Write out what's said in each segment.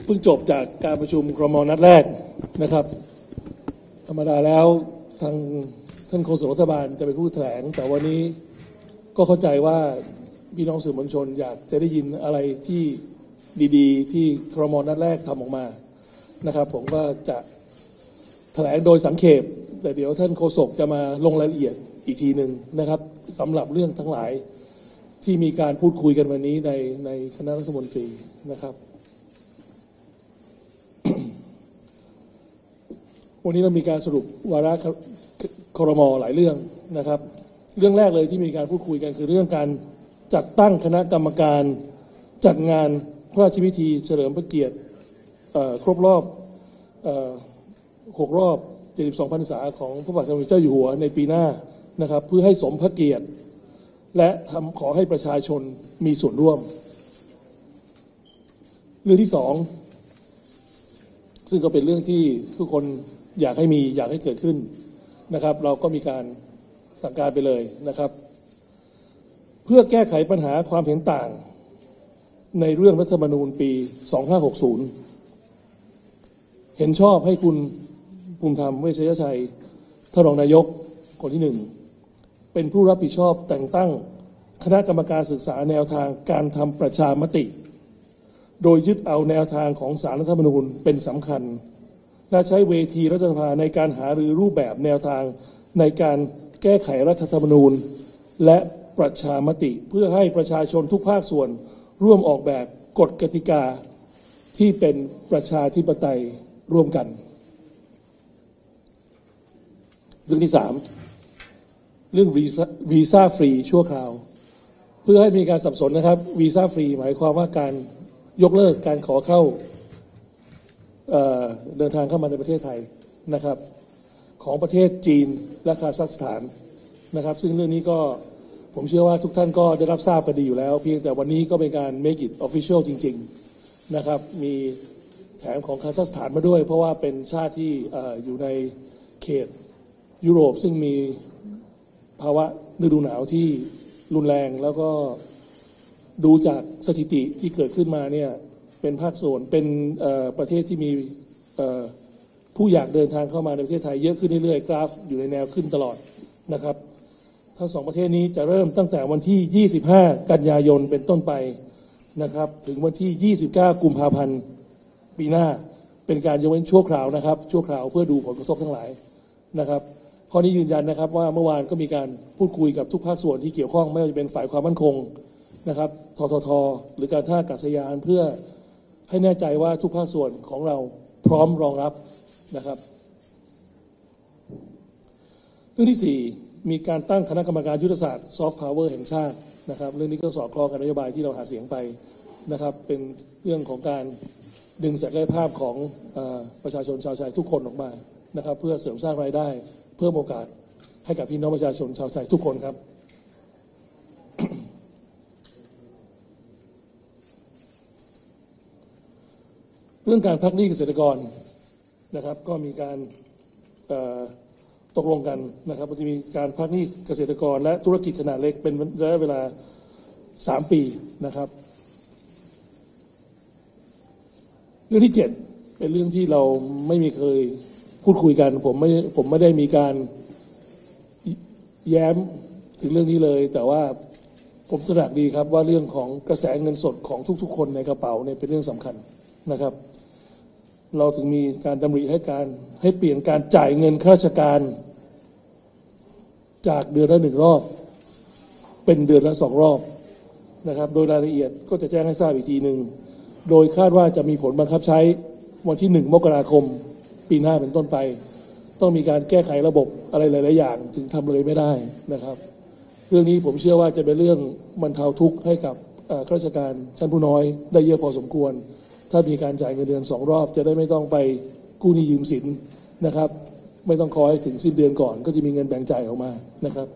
เพิ่งจบจากการประชุมครม.นัดแรกนะครับธรรมดาแล้วทางท่านโฆษกรัฐบาลจะเป็นผู้แถลงแต่วันนี้ก็เข้าใจว่าพี่น้องสื่อมวลชนอยากจะได้ยินอะไรที่ดีๆที่ครม.นัดแรกทำออกมานะครับผมก็จะแถลงโดยสังเขปแต่เดี๋ยวท่านโฆษกจะมาลงรายละเอียดอีกทีหนึ่งนะครับสำหรับเรื่องทั้งหลายที่มีการพูดคุยกันวันนี้ในคณะรัฐมนตรีนะครับ วันนี้เรามีการสรุปวาระครม.หลายเรื่องนะครับเรื่องแรกเลยที่มีการพูดคุยกันคือเรื่องการจัดตั้งคณะกรรมการจัดงานพระราชพิธีเฉลิมพระเกียรติครบรอบ6 รอบ72 พรรษาของพระบาทสมเด็จเจ้าอยู่หัวในปีหน้านะครับเพื่อให้สมพระเกียรติและขอให้ประชาชนมีส่วนร่วมเรื่องที่สองซึ่งก็เป็นเรื่องที่ทุกคนอยากให้เกิดขึ้นนะครับเราก็มีการสั่งการไปเลยนะครับเพื่อแก้ไขปัญหาความเห็นต่างในเรื่องรัฐธรรมนูญปี 2560 เห็นชอบให้คุณภูมิธรรมเวชยชัยท่านรองนายกคนที่1เป็นผู้รับผิดชอบแต่งตั้งคณะกรรมการศึกษาแนวทางการทำประชามติโดยยึดเอาแนวทางของศาลรัฐธรรมนูญเป็นสำคัญและใช้เวทีรัฐสภาในการหารือรูปแบบแนวทางในการแก้ไขรัฐธรรมนูญและประชามติเพื่อให้ประชาชนทุกภาคส่วนร่วมออกแบบกฎกติกาที่เป็นประชาธิปไตยร่วมกันเรื่องที่3เรื่องวีซ่าฟรีชั่วคราวเพื่อให้มีการสับสนนะครับวีซ่าฟรีหมายความว่าการยกเลิกการขอเข้าเดินทางเข้ามาในประเทศไทยนะครับของประเทศจีนและคาซัคสถานนะครับซึ่งเรื่องนี้ก็ผมเชื่อว่าทุกท่านก็ได้รับทราบกันดีอยู่แล้วเพียงแต่วันนี้ก็เป็นการ make it official จริงๆนะครับมีแถมของคาซัคสถานมาด้วยเพราะว่าเป็นชาติที่อยู่ในเขตยุโรปซึ่งมีภาวะฤดูหนาวที่รุนแรงแล้วก็ดูจากสถิติที่เกิดขึ้นมาเนี่ยเป็นภาคส่วนเป็นประเทศที่มีผู้อยากเดินทางเข้ามาในประเทศไทยเยอะขึ้นเรื่อยๆกราฟอยู่ในแนวขึ้นตลอดนะครับทั้ง2ประเทศนี้จะเริ่มตั้งแต่วันที่25 กันยายนเป็นต้นไปนะครับถึงวันที่29 กุมภาพันธ์ปีหน้าเป็นการยกเว้นชั่วคราวนะครับชั่วคราวเพื่อดูผลกระทบทั้งหลายนะครับข้อนี้ยืนยันนะครับว่าเมื่อวานก็มีการพูดคุยกับทุกภาคส่วนที่เกี่ยวข้องไม่ว่าจะเป็นฝ่ายความมั่นคงนะครับททท.หรือการท่าอากาศยานเพื่อให้แน่ใจว่าทุกภาคส่วนของเราพร้อมรองรับนะครับเรื่องที่4มีการตั้งคณะกรรมการยุทธศาสตร์ซอฟต์พาวเวอร์แห่งชาตินะครับเรื่องนี้ก็สอดคล้องกับนโยบายที่เราหาเสียงไปนะครับเป็นเรื่องของการดึงศักยภาพของประชาชนชาวไทยทุกคนออกมานะครับเพื่อเสริมสร้างรายได้เพิ่มโอกาสให้กับพี่น้องประชาชนชาวไทยทุกคนครับ เรื่องการพักหนี้เกษตรกรนะครับก็มีการตกลงกันนะครับจะมีการพักหนี้เกษตรกรและธุรกิจขนาดเล็กเป็นระยะเวลา3 ปีนะครับเรื่องที่7เป็นเรื่องที่เราไม่มีเคยพูดคุยกันผมไม่ได้มีการแย้มถึงเรื่องนี้เลยแต่ว่าผมตระหนักดีครับว่าเรื่องของกระแสเงินสดของทุกๆคนในกระเป๋าเนี่ยเป็นเรื่องสำคัญนะครับเราถึงมีการดำริให้เปลี่ยนการจ่ายเงินข้าราชการจากเดือนละ1 รอบเป็นเดือนละ2 รอบนะครับโดยรายละเอียดก็จะแจ้งให้ทราบอีกทีหนึ่งโดยคาดว่าจะมีผลบังคับใช้วันที่1 มกราคมปีหน้าเป็นต้นไปต้องมีการแก้ไขระบบอะไรหลายๆอย่างถึงทำเลยไม่ได้นะครับเรื่องนี้ผมเชื่อว่าจะเป็นเรื่องบรรเทาทุกข์ให้กับข้าราชการชั้นผู้น้อยได้เยอะพอสมควรถ้ามีการจ่ายเงินเดือน2 รอบจะได้ไม่ต้องไปกู้หนี้ยืมสินนะครับไม่ต้องคอยถึงสิ้นเดือนก่อนก็จะมีเงินแบ่งจ่ายออกมานะครับ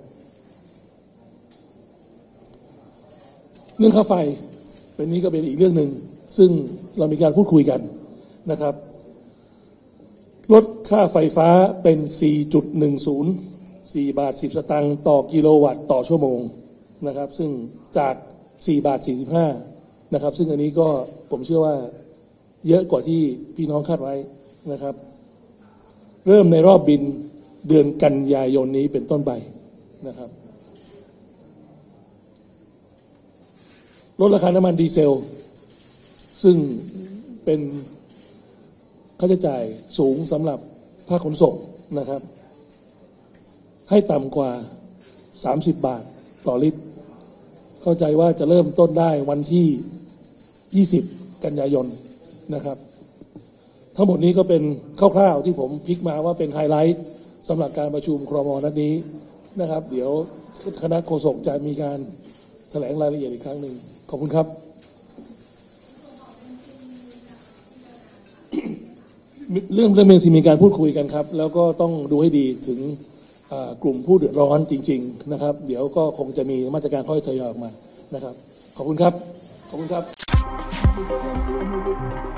เรื่องค่าไฟเป็นนี้ก็เป็นอีกเรื่องหนึ่งซึ่งเรามีการพูดคุยกันนะครับลดค่าไฟฟ้าเป็น 4.10 4 บาท 10 สตางค์ต่อกิโลวัตต์ต่อชั่วโมงนะครับซึ่งจาก4 บาท 45นะครับซึ่งอันนี้ก็ผมเชื่อว่าเยอะกว่าที่พี่น้องคาดไว้นะครับเริ่มในรอบบินเดือนกันยายนนี้เป็นต้นไปนะครับลดราคาน้ำมันดีเซลซึ่งเป็นค่าใช้จ่ายสูงสำหรับภาคขนส่งนะครับให้ต่ำกว่า30 บาทต่อลิตรเข้าใจว่าจะเริ่มต้นได้วันที่20 กันยายนนะครับทั้งหมดนี้ก็เป็นคร่าวๆที่ผมพิกมาว่าเป็นไฮไลท์สำหรับการประชุมครม.นัดนี้นะครับเดี๋ยวคณะโฆษกจะมีการแถลงรายละเอียดอีกครั้งหนึ่งขอบคุณครับ เรื่องเบนซินมีการพูดคุยกันครับแล้วก็ต้องดูให้ดีถึงกลุ่มผู้เดือดร้อนจริงๆนะครับเดี๋ยวก็คงจะมีมาตรการค่อยทยอยออกมานะครับขอบคุณครับขอบคุณครับ